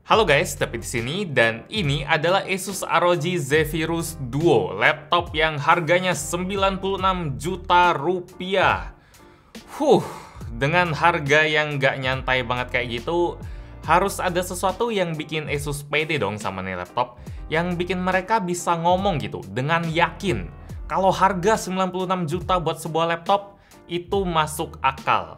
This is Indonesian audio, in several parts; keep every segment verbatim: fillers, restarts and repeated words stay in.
Halo guys, tapi di sini dan ini adalah Asus R O G Zephyrus Duo, laptop yang harganya sembilan puluh enam juta rupiah. Huh, dengan harga yang nggak nyantai banget kayak gitu, harus ada sesuatu yang bikin Asus pede dong sama nih laptop, yang bikin mereka bisa ngomong gitu dengan yakin kalau harga sembilan puluh enam juta buat sebuah laptop itu masuk akal.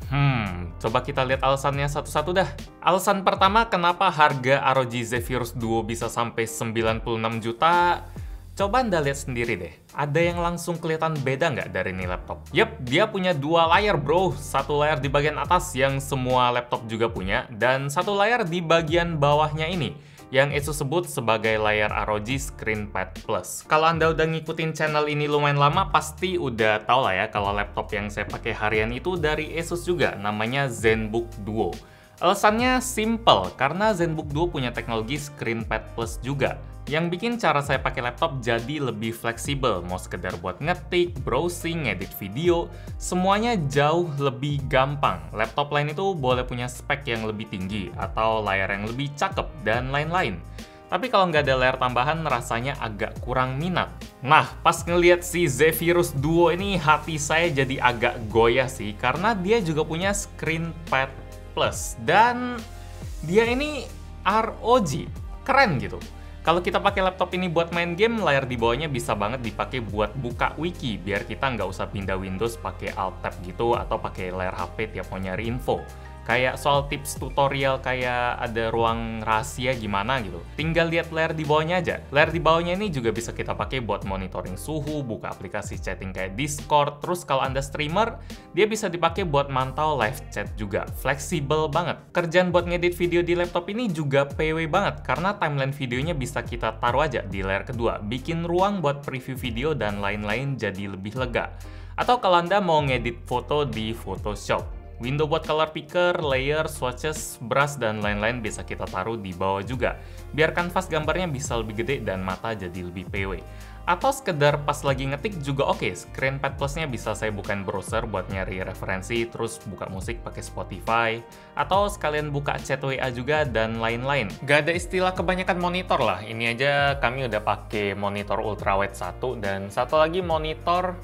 Hmm, coba kita lihat alasannya satu-satu dah. Alasan pertama kenapa harga R O G Zephyrus Duo bisa sampai sembilan puluh enam juta, coba Anda lihat sendiri deh. Ada yang langsung kelihatan beda nggak dari ini laptop? Yep, dia punya dua layar bro. Satu layar di bagian atas yang semua laptop juga punya, dan satu layar di bagian bawahnya ini, yang Asus sebut sebagai layar R O G ScreenPad Plus. Kalau Anda udah ngikutin channel ini lumayan lama, pasti udah tau lah ya kalau laptop yang saya pakai harian itu dari Asus juga, namanya ZenBook Duo. Alasannya simple, karena ZenBook Duo punya teknologi ScreenPad Plus juga, yang bikin cara saya pakai laptop jadi lebih fleksibel. Mau sekedar buat ngetik, browsing, ngedit video, semuanya jauh lebih gampang. Laptop lain itu boleh punya spek yang lebih tinggi, atau layar yang lebih cakep, dan lain-lain. Tapi kalau nggak ada layar tambahan, rasanya agak kurang minat. Nah, pas ngeliat si Zephyrus Duo ini, hati saya jadi agak goyah sih, karena dia juga punya ScreenPad Plus. Dan dia ini R O G, keren gitu. Kalau kita pakai laptop ini buat main game, layar di bawahnya bisa banget dipakai buat buka wiki, biar kita nggak usah pindah Windows pakai Alt Tab gitu, atau pakai layar H P tiap mau nyari info. Kayak soal tips tutorial kayak ada ruang rahasia gimana gitu. Tinggal lihat layar di bawahnya aja. Layar di bawahnya ini juga bisa kita pakai buat monitoring suhu, buka aplikasi chatting kayak Discord. Terus kalau Anda streamer, dia bisa dipakai buat mantau live chat juga. Fleksibel banget. Kerjaan buat ngedit video di laptop ini juga P W banget, karena timeline videonya bisa kita taruh aja di layar kedua. Bikin ruang buat preview video dan lain-lain jadi lebih lega. Atau kalau Anda mau ngedit foto di Photoshop, window buat color picker, layer, swatches, brush, dan lain-lain bisa kita taruh di bawah juga. Biar kanvas gambarnya bisa lebih gede dan mata jadi lebih P W. Atau sekedar pas lagi ngetik juga oke, ScreenPad Plus-nya bisa saya bukain browser buat nyari referensi, terus buka musik pakai Spotify, atau sekalian buka chat W A juga, dan lain-lain. Gak ada istilah kebanyakan monitor lah, ini aja kami udah pakai monitor ultrawide satu, dan satu lagi monitor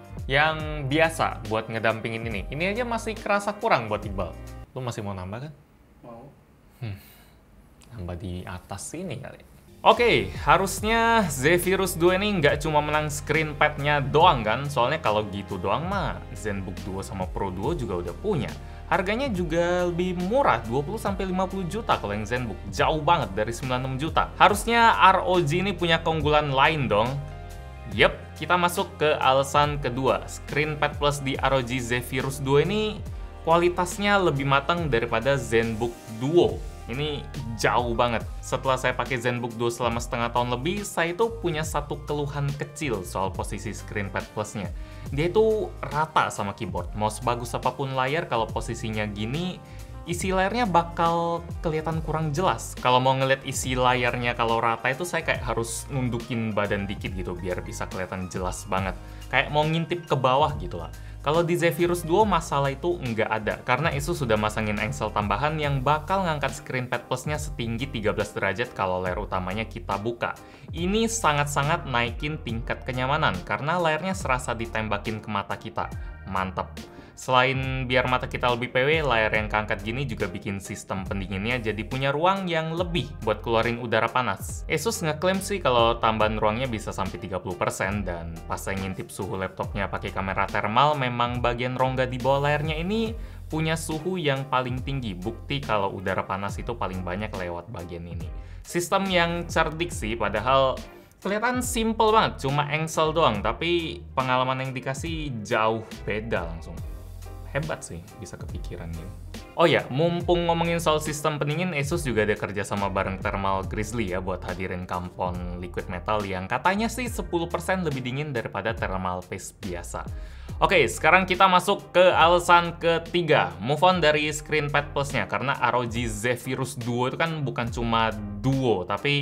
yang biasa buat ngedampingin ini. Ini aja masih kerasa kurang buat Iqbal. Lu masih mau nambah kan? Mau. Hmm, nambah di atas sini kali. Oke, okay, harusnya Zephyrus Duo ini nggak cuma menang ScreenPad-nya doang kan? Soalnya kalau gitu doang mah, ZenBook Duo sama Pro Duo juga udah punya. Harganya juga lebih murah, dua puluh sampai lima puluh juta kalau yang ZenBook. Jauh banget dari sembilan puluh enam juta. Harusnya R O G ini punya keunggulan lain dong. Yep, kita masuk ke alasan kedua. ScreenPad Plus di R O G Zephyrus Duo ini kualitasnya lebih matang daripada ZenBook Duo. Ini jauh banget. Setelah saya pakai ZenBook Duo selama setengah tahun lebih, saya itu punya satu keluhan kecil soal posisi ScreenPad Plus-nya. Dia itu rata sama keyboard. Mau sebagus apapun layar, kalau posisinya gini, isi layarnya bakal kelihatan kurang jelas. Kalau mau ngeliat isi layarnya kalau rata itu saya kayak harus nundukin badan dikit gitu biar bisa kelihatan jelas banget. Kayak mau ngintip ke bawah gitu lah. Kalau di Zephyrus Duo masalah itu nggak ada, karena Asus sudah masangin engsel tambahan yang bakal ngangkat ScreenPad Plus-nya setinggi tiga belas derajat kalau layar utamanya kita buka. Ini sangat-sangat naikin tingkat kenyamanan, karena layarnya serasa ditembakin ke mata kita. Mantap! Selain biar mata kita lebih P W, layar yang keangkat gini juga bikin sistem pendinginnya jadi punya ruang yang lebih buat keluarin udara panas. Asus ngeklaim sih kalau tambahan ruangnya bisa sampai tiga puluh persen, dan pas saya ngintip suhu laptopnya pakai kamera thermal, memang bagian rongga di bawah layarnya ini punya suhu yang paling tinggi. Bukti kalau udara panas itu paling banyak lewat bagian ini. Sistem yang cerdik sih, padahal kelihatan simple banget, cuma engsel doang, tapi pengalaman yang dikasih jauh beda langsung. Hebat sih, bisa kepikiran gitu. Oh ya, mumpung ngomongin soal sistem pendingin, Asus juga ada kerja sama bareng Thermal Grizzly ya buat hadirin kampon liquid metal yang katanya sih sepuluh persen lebih dingin daripada thermal paste biasa. Oke, sekarang kita masuk ke alasan ketiga. Move on dari ScreenPad Plus-nya, karena R O G Zephyrus Duo itu kan bukan cuma Duo, tapi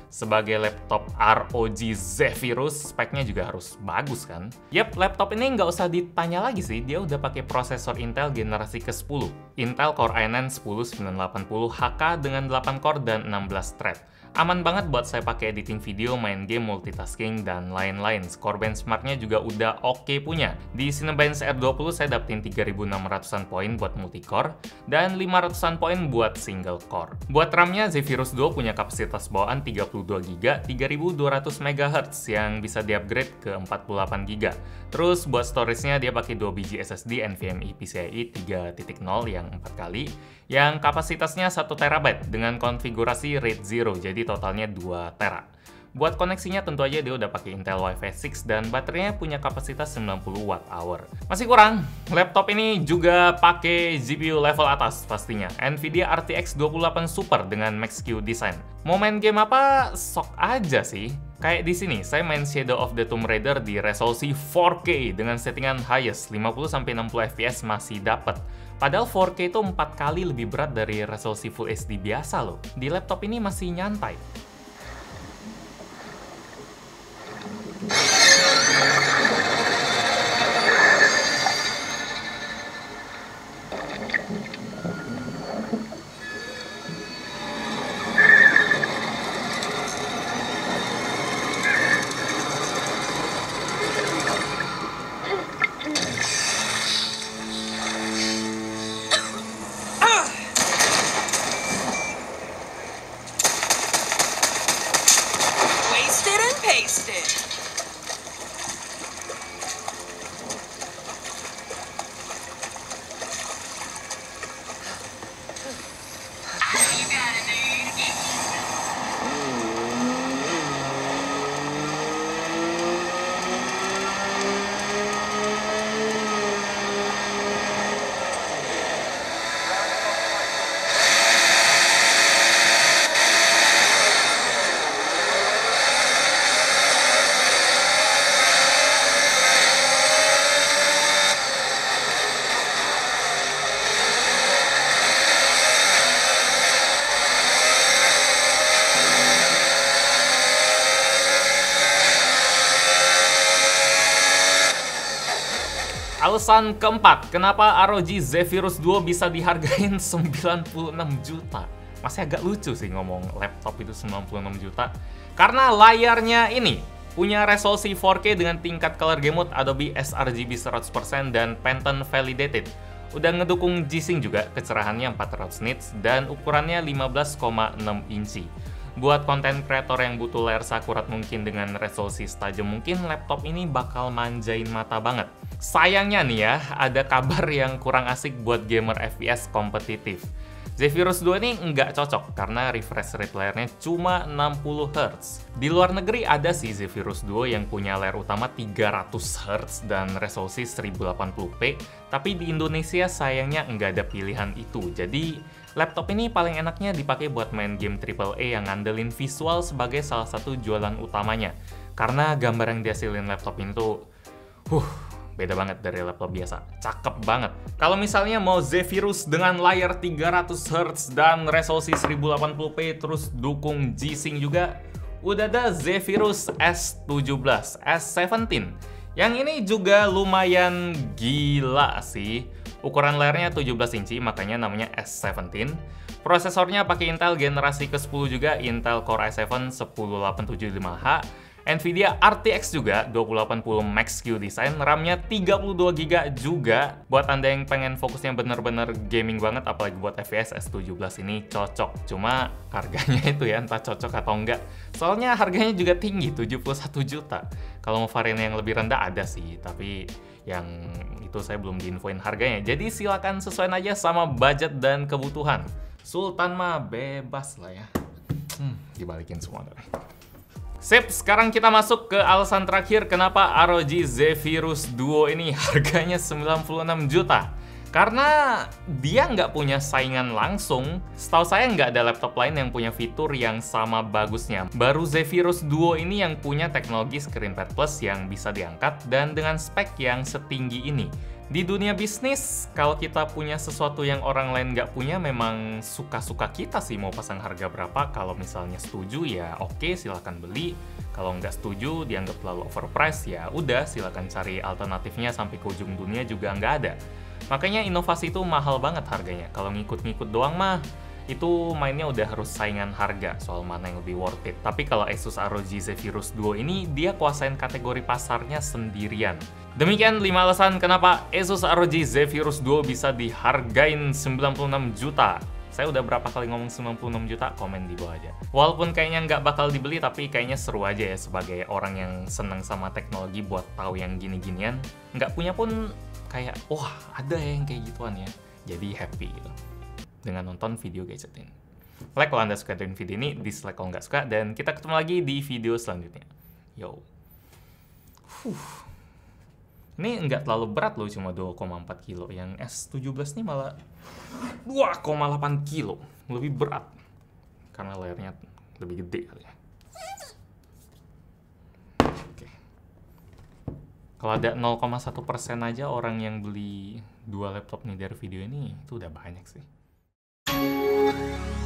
Sebagai laptop R O G Zephyrus, speknya juga harus bagus kan? Yap, laptop ini nggak usah ditanya lagi sih, dia udah pakai prosesor Intel generasi ke sepuluh. Intel Core i sembilan sepuluh sembilan delapan puluh H K dengan delapan core dan enam belas thread. Aman banget buat saya pakai editing video, main game, multitasking, dan lain-lain. Skor benchmarknya juga udah oke punya. Di Cinebench R dua puluh saya dapetin tiga ribu enam ratusan poin buat multicore, dan lima ratusan poin buat single core. Buat RAM-nya, Zephyrus Duo punya kapasitas bawaan tiga puluh dua giga, tiga ribu dua ratus megahertz yang bisa di-upgrade ke empat puluh delapan giga. Terus buat storage-nya dia pakai dua biji S S D NVMe PCIe tiga titik nol yang empat kali, yang kapasitasnya satu terabyte dengan konfigurasi RAID zero, jadi totalnya dua tera. Buat koneksinya tentu aja dia udah pakai Intel Wi-Fi enam dan baterainya punya kapasitas sembilan puluh watt hour. Masih kurang, laptop ini juga pakai G P U level atas pastinya, Nvidia R T X dua puluh delapan Super dengan Max-Q design. Mau main game apa? Sok aja sih. Kayak di sini, saya main Shadow of the Tomb Raider di resolusi four K dengan settingan highest lima puluh sampai enam puluh F P S masih dapet. Padahal four K itu empat kali lebih berat dari resolusi Full H D biasa loh. Di laptop ini masih nyantai. Alasan keempat, kenapa R O G Zephyrus Duo bisa dihargain sembilan puluh enam juta? Masih agak lucu sih ngomong laptop itu sembilan puluh enam juta. Karena layarnya ini punya resolusi four K dengan tingkat color game mode Adobe sRGB seratus persen dan Pantone validated. Udah ngedukung G-Sync juga, kecerahannya empat ratus nits dan ukurannya lima belas koma enam inci. Buat konten kreator yang butuh layar seakurat mungkin dengan resolusi setajam mungkin, laptop ini bakal manjain mata banget. Sayangnya nih ya, ada kabar yang kurang asik buat gamer F P S kompetitif. Zephyrus Duo ini nggak cocok karena refresh rate layarnya cuma enam puluh hertz. Di luar negeri ada sih Zephyrus Duo yang punya layar utama tiga ratus hertz dan resolusi seribu delapan puluh p, tapi di Indonesia sayangnya nggak ada pilihan itu. Jadi laptop ini paling enaknya dipakai buat main game triple A yang ngandelin visual sebagai salah satu jualan utamanya. Karena gambar yang dihasilin laptop ini tuh, huh, beda banget dari laptop biasa. Cakep banget. Kalau misalnya mau Zephyrus dengan layar tiga ratus hertz dan resolusi seribu delapan puluh p terus dukung G-Sync juga, udah ada Zephyrus S tujuh belas, S tujuh belas. Yang ini juga lumayan gila sih. Ukuran layarnya tujuh belas inci, makanya namanya S tujuh belas. Prosesornya pakai Intel generasi ke sepuluh juga, Intel Core i tujuh sepuluh delapan tujuh lima H. Nvidia R T X juga dua ribu delapan puluh Max-Q design, RAM-nya tiga puluh dua giga juga. Buat Anda yang pengen fokusnya bener-bener gaming banget, apalagi buat F P S, S tujuh belas ini cocok. Cuma harganya itu ya, entah cocok atau enggak. Soalnya harganya juga tinggi, tujuh puluh satu juta. Kalau mau varian yang lebih rendah ada sih, tapi yang itu saya belum diinfoin harganya. Jadi silakan sesuaiin aja sama budget dan kebutuhan. Sultan mah bebas lah ya. Hmm, dibalikin semua deh. Sip, sekarang kita masuk ke alasan terakhir kenapa R O G Zephyrus Duo ini harganya sembilan puluh enam juta. Karena dia nggak punya saingan langsung. Setahu saya nggak ada laptop lain yang punya fitur yang sama bagusnya. Baru Zephyrus Duo ini yang punya teknologi ScreenPad Plus yang bisa diangkat dan dengan spek yang setinggi ini. Di dunia bisnis, kalau kita punya sesuatu yang orang lain nggak punya, memang suka-suka kita sih mau pasang harga berapa. Kalau misalnya setuju, ya oke, silahkan beli. Kalau nggak setuju, dianggap terlalu overpriced, ya udah, silahkan cari alternatifnya sampai ke ujung dunia juga nggak ada. Makanya inovasi itu mahal banget harganya. Kalau ngikut-ngikut doang mah, itu mainnya udah harus saingan harga soal mana yang lebih worth it. Tapi kalau Asus R O G Zephyrus Duo ini, dia kuasain kategori pasarnya sendirian. Demikian lima alasan kenapa Asus R O G Zephyrus Duo bisa dihargain sembilan puluh enam juta. Saya udah berapa kali ngomong sembilan puluh enam juta, komen di bawah aja. Walaupun kayaknya nggak bakal dibeli, tapi kayaknya seru aja ya sebagai orang yang seneng sama teknologi buat tahu yang gini-ginian. Nggak punya pun kayak, wah ada ya yang kayak gituan ya. Jadi happy gitu dengan nonton video gadget ini. Like kalau Anda suka dengan video ini, dislike kalau nggak suka, dan kita ketemu lagi di video selanjutnya. Yo. Huh. Ini nggak terlalu berat loh, cuma dua koma empat kilo. Yang S tujuh belas ini malah dua koma delapan kilo. Lebih berat. Karena layarnya lebih gede kali ya. Oke. Kalau ada nol koma satu persen aja orang yang beli dua laptop nih dari video ini, itu udah banyak sih.